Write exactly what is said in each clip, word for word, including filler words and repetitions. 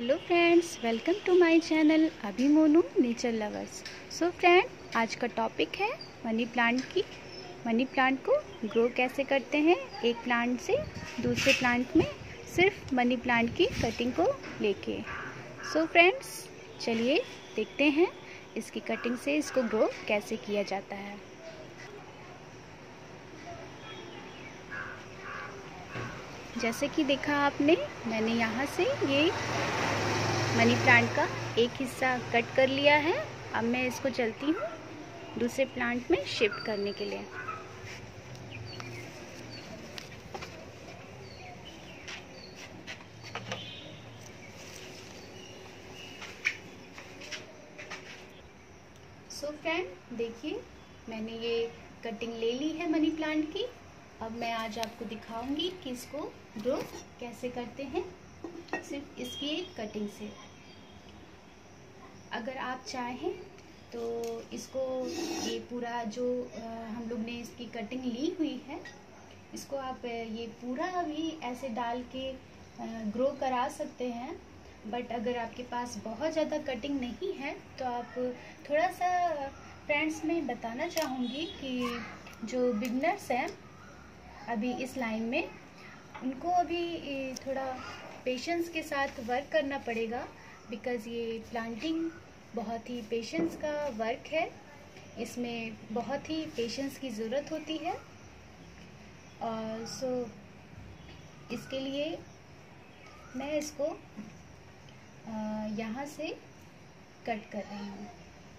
Hello friends, welcome to my channel अभी Monu nature lovers. So friend, आज का topic है मनी प्लांट की। मनी प्लांट को ग्रो कैसे करते हैं एक प्लांट से दूसरे प्लांट में, सिर्फ मनी प्लांट की कटिंग को लेके। सो फ्रेंड्स, चलिए देखते हैं इसकी कटिंग से इसको ग्रो कैसे किया जाता है। जैसे कि देखा आपने, मैंने यहाँ से ये मनी प्लांट का एक हिस्सा कट कर लिया है। अब मैं इसको चलती हूँ दूसरे प्लांट में शिफ्ट करने के लिए। सो फ्रेंड देखिए, मैंने ये कटिंग ले ली है मनी प्लांट की। अब मैं आज आपको दिखाऊंगी कि इसको ग्रो कैसे करते हैं सिर्फ इसकी एक कटिंग से। अगर आप चाहें तो इसको ये पूरा जो हम लोग ने इसकी कटिंग ली हुई है, इसको आप ये पूरा भी ऐसे डाल के ग्रो करा सकते हैं। बट अगर आपके पास बहुत ज़्यादा कटिंग नहीं है तो आप थोड़ा सा, फ्रेंड्स में बताना चाहूँगी कि जो बिगनर्स हैं अभी इस लाइन में, उनको अभी थोड़ा पेशेंस के साथ वर्क करना पड़ेगा। बिकॉज़ ये प्लांटिंग बहुत ही पेशेंस का वर्क है, इसमें बहुत ही पेशेंस की ज़रूरत होती है। और सो इसके लिए मैं इसको यहाँ से कट कर रही हूँ।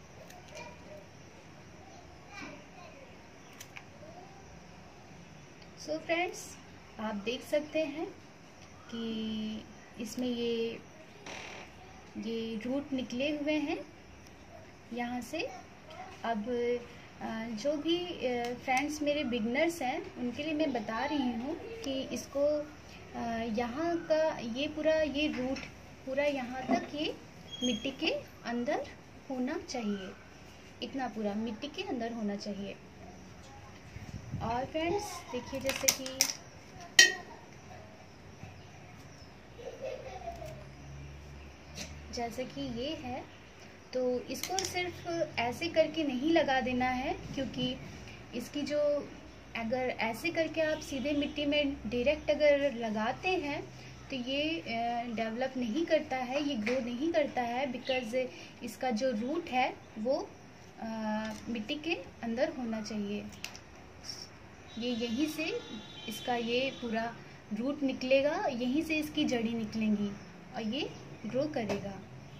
सो फ्रेंड्स, आप देख सकते हैं कि इसमें ये ये रूट निकले हुए हैं यहाँ से। अब जो भी फ्रेंड्स मेरे बिगनर्स हैं उनके लिए मैं बता रही हूँ कि इसको यहाँ का ये पूरा ये रूट पूरा यहाँ तक ये मिट्टी के अंदर होना चाहिए, इतना पूरा मिट्टी के अंदर होना चाहिए। और फ्रेंड्स देखिए, जैसे कि जैसे कि ये है, तो इसको सिर्फ ऐसे करके नहीं लगा देना है, क्योंकि इसकी जो, अगर ऐसे करके आप सीधे मिट्टी में डायरेक्ट अगर लगाते हैं तो ये डेवलप नहीं करता है, ये ग्रो नहीं करता है। बिकॉज़ इसका जो रूट है वो आ, मिट्टी के अंदर होना चाहिए। ये यहीं से इसका ये पूरा रूट निकलेगा, यहीं से इसकी जड़ी निकलेंगी और ये ग्रो करेगा।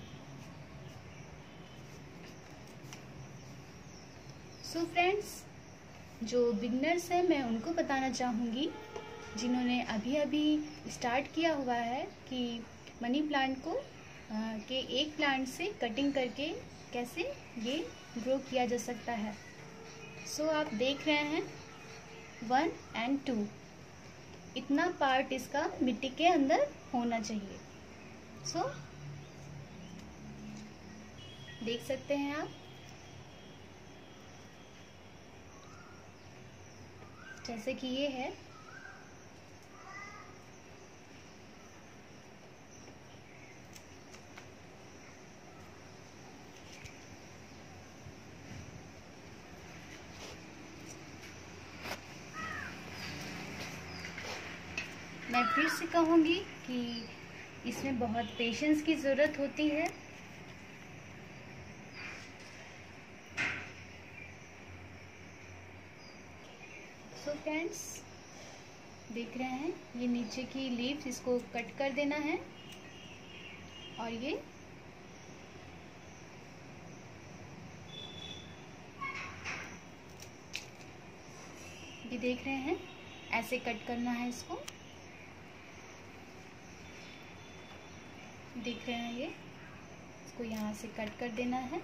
सो फ्रेंड्स, जो बिगनर्स हैं मैं उनको बताना चाहूँगी, जिन्होंने अभी अभी स्टार्ट किया हुआ है, कि मनी प्लांट को आ, के एक प्लांट से कटिंग करके कैसे ये ग्रो किया जा सकता है। सो so, आप देख रहे हैं वन एंड टू, इतना पार्ट इसका मिट्टी के अंदर होना चाहिए। सो so, देख सकते हैं आप, जैसे कि ये है। मैं फिर से कहूँगी कि इसमें बहुत पेशेंस की ज़रूरत होती है। सो फ्रेंड्स देख रहे हैं, ये नीचे की लीव्स इसको कट कर देना है। और ये ये देख रहे हैं, ऐसे कट करना है इसको। देख रहे हैं, ये इसको यहाँ से कट कर देना है।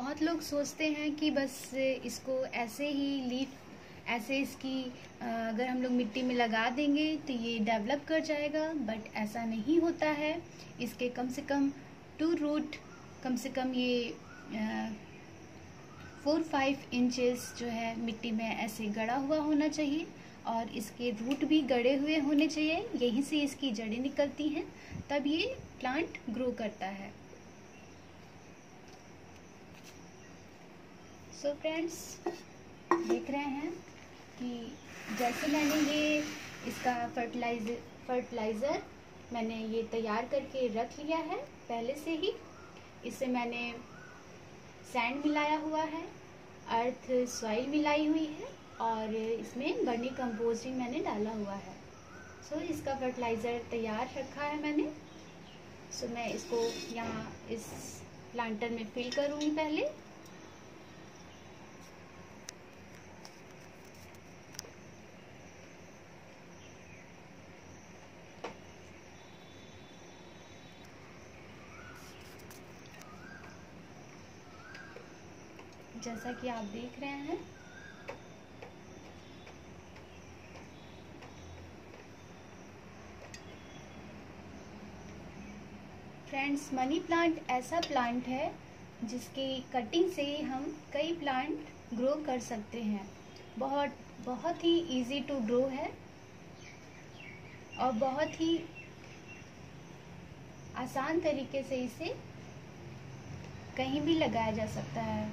बहुत लोग सोचते हैं कि बस इसको ऐसे ही लीफ ऐसे इसकी अगर हम लोग मिट्टी में लगा देंगे तो ये डेवलप कर जाएगा, बट ऐसा नहीं होता है। इसके कम से कम टू रूट कम से कम ये फोर फाइव इंचेस जो है मिट्टी में ऐसे गड़ा हुआ होना चाहिए, और इसके रूट भी गड़े हुए होने चाहिए। यहीं से इसकी जड़ें निकलती हैं, तब ये प्लांट ग्रो करता है। सो so फ्रेंड्स, देख रहे हैं कि जैसे मैंने ये इसका फर्टिलाइजर फर्टिलाइज़र मैंने ये तैयार करके रख लिया है पहले से ही। इससे मैंने सैंड मिलाया हुआ है, अर्थ सॉइल मिलाई हुई है, और इसमें वर्मी कंपोस्ट भी मैंने डाला हुआ है। सो so, इसका फर्टिलाइज़र तैयार रखा है मैंने। सो so, मैं इसको यहाँ इस प्लांटर में फिल करूँगी पहले। जैसा कि आप देख रहे हैं, फ्रेंड्स, मनी प्लांट ऐसा प्लांट है जिसकी कटिंग से हम कई प्लांट ग्रो कर सकते हैं। बहुत बहुत ही इजी टू ग्रो है और बहुत ही आसान तरीके से इसे कहीं भी लगाया जा सकता है।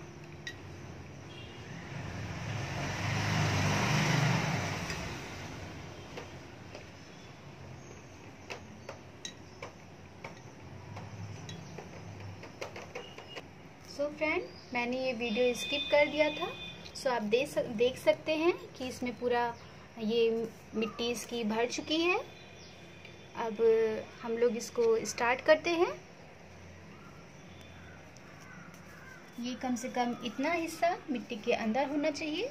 सो so फ्रेंड, मैंने ये वीडियो स्किप कर दिया था। सो so आप देख सक, देख सकते हैं कि इसमें पूरा ये मिट्टी इसकी भर चुकी है। अब हम लोग इसको स्टार्ट करते हैं। ये कम से कम इतना हिस्सा मिट्टी के अंदर होना चाहिए।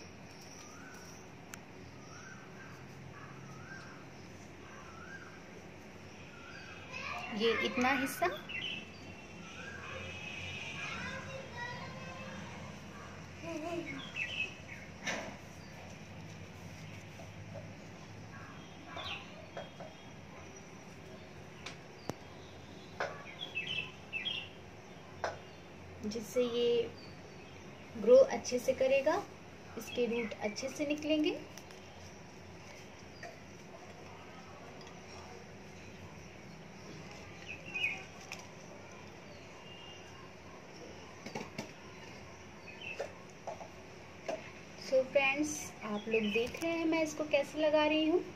ये इतना हिस्सा जिससे ये ग्रो अच्छे से करेगा, इसके रूट अच्छे से निकलेंगे। सो फ्रेंड्स, आप लोग देख रहे हैं मैं इसको कैसे लगा रही हूँ।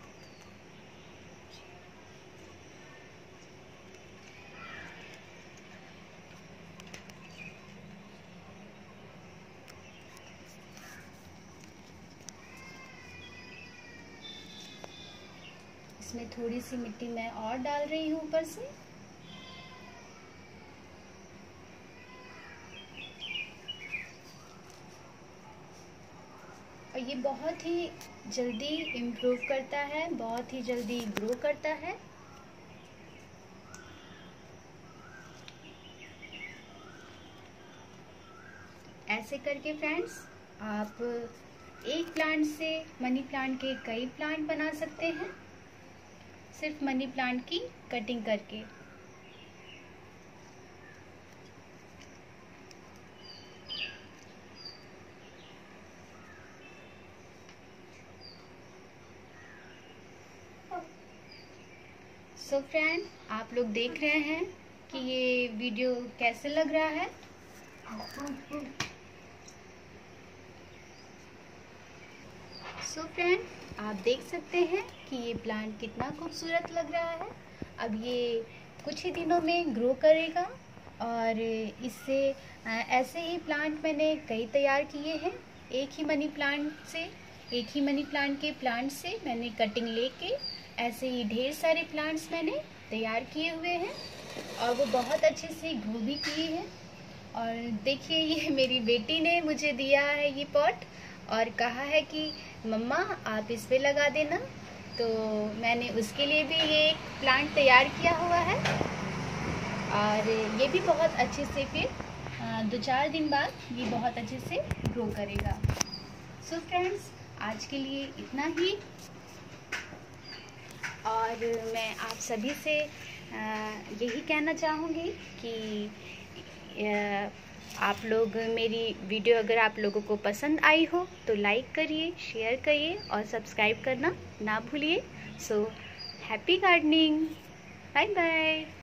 इसमें थोड़ी सी मिट्टी मैं और डाल रही हूँ ऊपर से। और ये बहुत ही जल्दी इम्प्रूव करता है, बहुत ही जल्दी ग्रो करता है। ऐसे करके फ्रेंड्स, आप एक प्लांट से मनी प्लांट के कई प्लांट बना सकते हैं, सिर्फ मनी प्लांट की कटिंग करके। सो so फ्रेंड, आप लोग देख रहे हैं कि ये वीडियो कैसे लग रहा है। सो so फ्रेंड, आप देख सकते हैं कि ये प्लांट कितना खूबसूरत लग रहा है। अब ये कुछ ही दिनों में ग्रो करेगा, और इससे ऐसे ही प्लांट मैंने कई तैयार किए हैं। एक ही मनी प्लांट से एक ही मनी प्लांट के प्लांट से मैंने कटिंग लेके ऐसे ही ढेर सारे प्लांट्स मैंने तैयार किए हुए हैं, और वो बहुत अच्छे से ग्रो भी किए हैं। और देखिए, ये मेरी बेटी ने मुझे दिया है ये पॉट, और कहा है कि मम्मा आप इस पे लगा देना। तो मैंने उसके लिए भी ये एक प्लांट तैयार किया हुआ है, और ये भी बहुत अच्छे से फिर दो चार दिन बाद ये बहुत अच्छे से ग्रो करेगा। सो so फ्रेंड्स, आज के लिए इतना ही, और मैं आप सभी से यही कहना चाहूँगी कि आप लोग मेरी वीडियो अगर आप लोगों को पसंद आई हो तो लाइक करिए, शेयर करिए और सब्सक्राइब करना ना भूलिए। So happy gardening, bye bye.